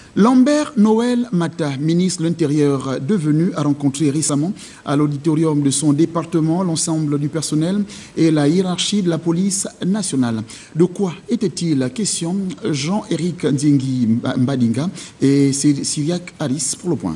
Lambert Noël Mata, ministre de l'Intérieur devenu, a rencontré récemment à l'auditorium de son département l'ensemble du personnel et la hiérarchie de la police nationale. De quoi était-il question? Jean-Éric Nzingi Mbadinga et Syriac Harris pour le point.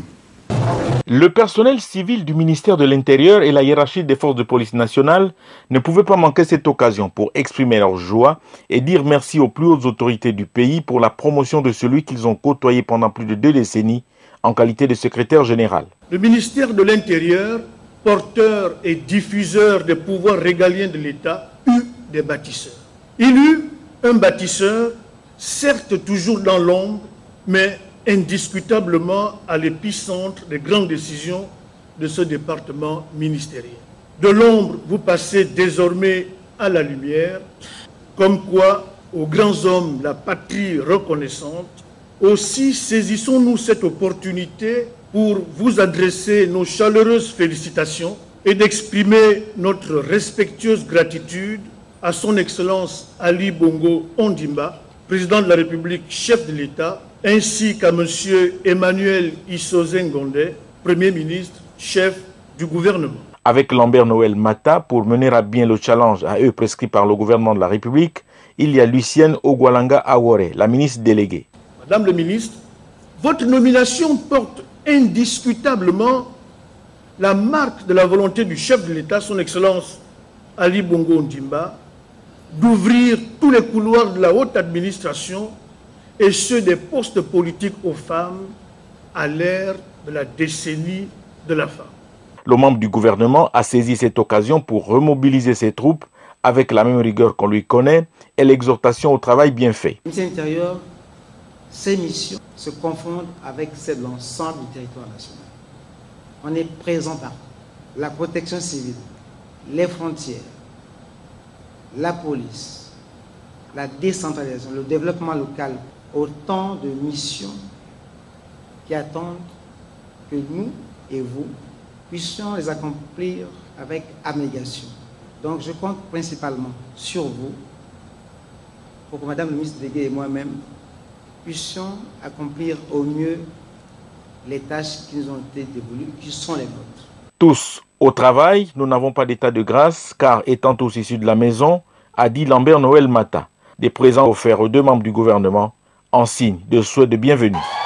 Le personnel civil du ministère de l'Intérieur et la hiérarchie des forces de police nationale ne pouvaient pas manquer cette occasion pour exprimer leur joie et dire merci aux plus hautes autorités du pays pour la promotion de celui qu'ils ont côtoyé pendant plus de 2 décennies en qualité de secrétaire général. Le ministère de l'Intérieur, porteur et diffuseur des pouvoirs régaliens de l'État, eut des bâtisseurs. Il eut un bâtisseur, certes toujours dans l'ombre, mais indiscutablement à l'épicentre des grandes décisions de ce département ministériel. De l'ombre, vous passez désormais à la lumière, comme quoi, aux grands hommes, la patrie reconnaissante. Aussi saisissons-nous cette opportunité pour vous adresser nos chaleureuses félicitations et d'exprimer notre respectueuse gratitude à son Excellence Ali Bongo Ondimba, président de la République, chef de l'État, ainsi qu'à M. Emmanuel Issoze Ngondé, Premier ministre, chef du gouvernement. Avec Lambert Noël Mata, pour mener à bien le challenge à eux prescrit par le gouvernement de la République, il y a Lucienne Ogwalanga Awore, la ministre déléguée. Madame le ministre, votre nomination porte indiscutablement la marque de la volonté du chef de l'État, son Excellence Ali Bongo Ondimba, d'ouvrir tous les couloirs de la haute administration et ceux des postes politiques aux femmes à l'ère de la décennie de la femme. Le membre du gouvernement a saisi cette occasion pour remobiliser ses troupes avec la même rigueur qu'on lui connaît et l'exhortation au travail bien fait. Le ministère de l'Intérieur, ses missions se confondent avec celles de l'ensemble du territoire national. On est présent par la protection civile, les frontières, la police, la décentralisation, le développement local, autant de missions qui attendent que nous et vous puissions les accomplir avec abnégation. Donc je compte principalement sur vous pour que Madame le ministre délégué et moi-même puissions accomplir au mieux les tâches qui nous ont été dévolues, qui sont les nôtres. Tous au travail, nous n'avons pas d'état de grâce, car étant tous issus de la maison, a dit Lambert Noël Mata. Des présents offerts aux 2 membres du gouvernement en signe de souhait de bienvenue.